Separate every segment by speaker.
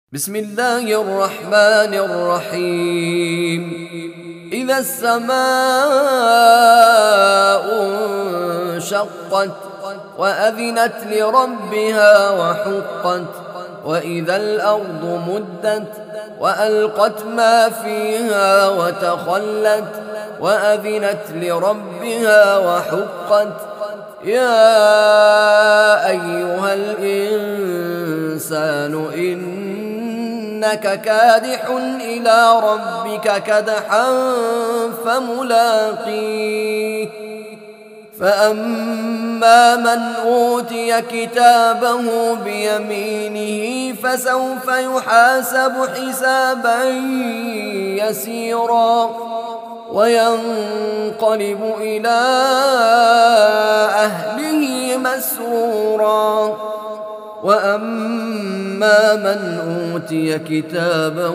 Speaker 1: بسم الله الرحمن الرحيم. إذا السماء انشقت وأذنت لربها وحقت وإذا الأرض مدت وألقت ما فيها وتخلت وأذنت لربها وحقت يا أيها الإنسان إنك كادح إلى ربك كدحا فملاقيه فأما من أوتي كتابه بيمينه فسوف يحاسب حسابا يسيرا وينقلب إلى أهله مسرورا وأما من أوتي كتابه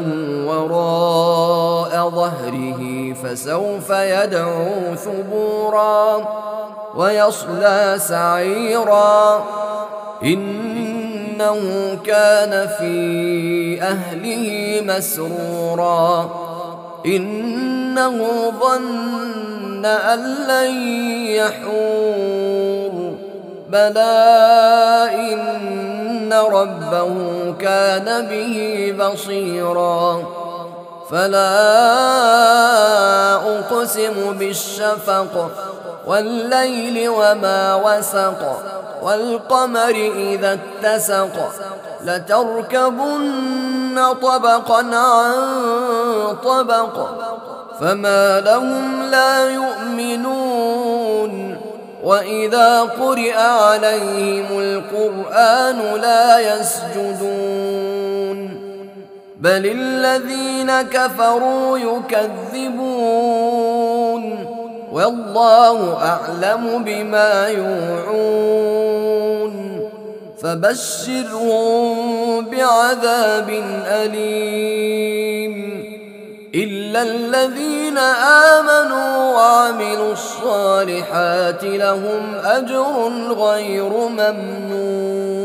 Speaker 1: وراء ظهره فسوف يدعو ثبورا ويصلى سعيرا إنه كان في أهله مسرورا إنه ظن أن لن يحور بلى إن ربه كان به بصيرا فلا أقسم بالشفق والليل وما وسق والقمر إذا اتسق لتركبن طبقا عن طبق فما لهم لا يؤمنون وإذا قرئ عليهم القرآن لا يسجدون بل الذين كفروا يكذبون والله أعلم بما يوعون فبشرهم بعذاب أليم إلا الذين آمنوا وعملوا الصالحات لهم أجر غير ممنون.